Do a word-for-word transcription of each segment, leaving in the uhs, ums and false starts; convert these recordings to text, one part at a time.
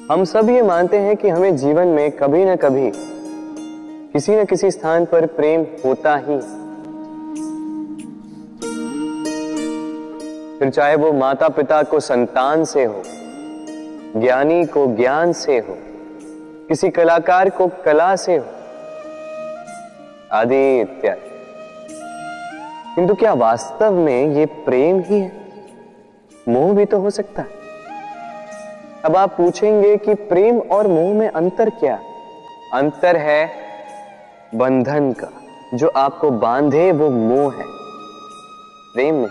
हम सब ये मानते हैं कि हमें जीवन में कभी न कभी किसी न किसी स्थान पर प्रेम होता ही, फिर चाहे वो माता पिता को संतान से हो, ज्ञानी को ज्ञान से हो, किसी कलाकार को कला से हो, आदि इत्यादि। किंतु क्या वास्तव में ये प्रेम ही है? मोह भी तो हो सकता है। अब आप पूछेंगे कि प्रेम और मोह में अंतर क्या? अंतर है बंधन का। जो आपको बांधे वो मोह है, प्रेम नहीं।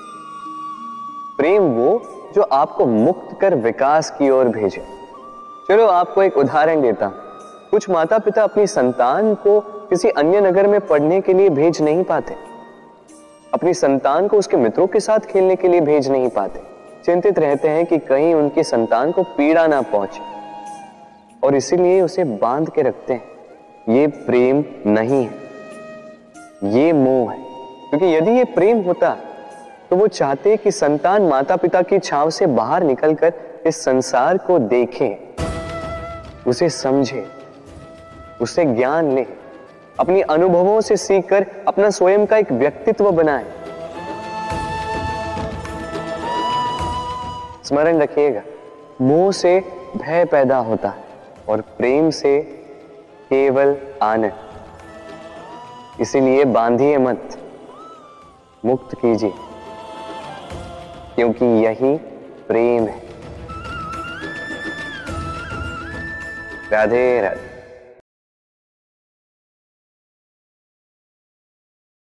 प्रेम वो जो आपको मुक्त कर विकास की ओर भेजे। चलो आपको एक उदाहरण देता हूं। कुछ माता पिता अपनी संतान को किसी अन्य नगर में पढ़ने के लिए भेज नहीं पाते, अपनी संतान को उसके मित्रों के साथ खेलने के लिए भेज नहीं पाते। चिंतित रहते हैं कि कहीं उनकी संतान को पीड़ा ना पहुंचे, और इसीलिए उसे बांध के रखते हैं। ये प्रेम नहीं है, ये मोह है। क्योंकि यदि ये प्रेम होता तो वो चाहते कि संतान माता पिता की छाव से बाहर निकलकर इस संसार को देखे, उसे समझे, उसे ज्ञान ले, अपनी अनुभवों से सीखकर अपना स्वयं का एक व्यक्तित्व बनाए। स्मरण रखिएगा, मोह से भय पैदा होता है और प्रेम से केवल आनंद। इसीलिए बांधिए मत, मुक्त कीजिए, क्योंकि यही प्रेम है। राधे राधे।